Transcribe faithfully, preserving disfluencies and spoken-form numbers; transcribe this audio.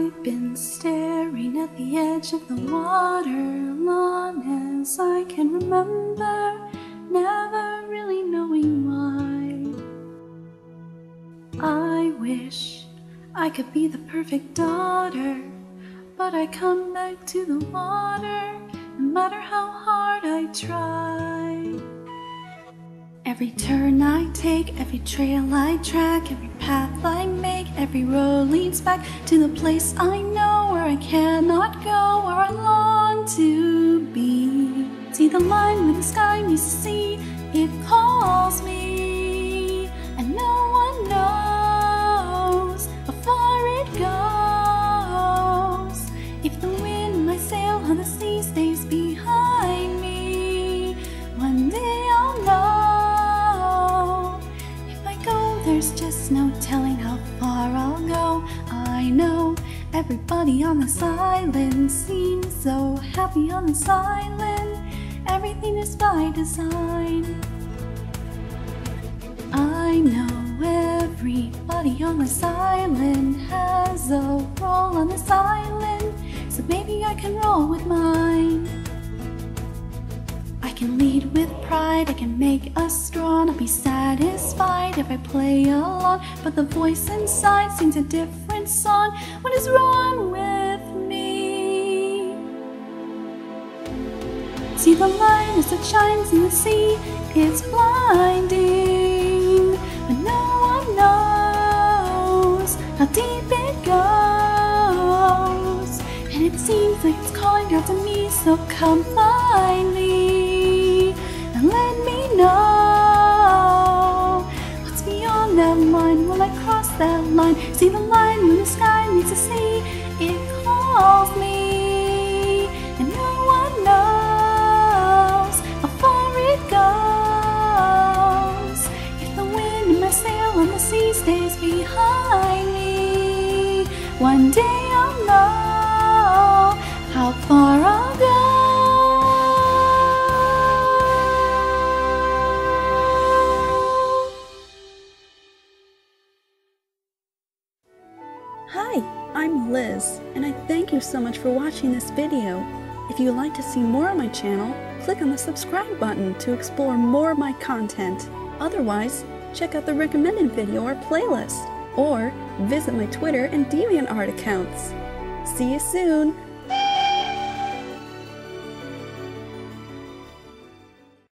I've been staring at the edge of the water long as I can remember, never really knowing why. I wish I could be the perfect daughter, but I come back to the water no matter how hard I try. Every turn I take, every trail I track, every path I make, every road leads back to the place I know, where I cannot go, where I long to be. See the line where the sky meets the sea, it calls me, and no one knows how far it goes. If the wind might sail on the sea stays behind me, one day I'll know. There's just no telling how far I'll go. I know everybody on this island seems so happy on this island. Everything is by design. I know everybody on this island has a role on this island, so maybe I can roll with mine. I can lead with pride, I can make us strong. I'll be satisfied if I play along, but the voice inside sings a different song. What is wrong with me? See the light as it shines in the sea, it's blinding, but no one knows how deep it goes. And it seems like it's calling out to me, so come find me and let me know what's beyond that line. Will I cross that line? See the line when the sky meets the sea, it calls me, and no one knows how far it goes. If the wind in my sail on the sea stays behind me, one day I'll know how far I'll go. Hi, I'm Liz, and I thank you so much for watching this video. If you'd like to see more on my channel, click on the subscribe button to explore more of my content. Otherwise, check out the recommended video or playlist, or visit my Twitter and DeviantArt accounts. See you soon!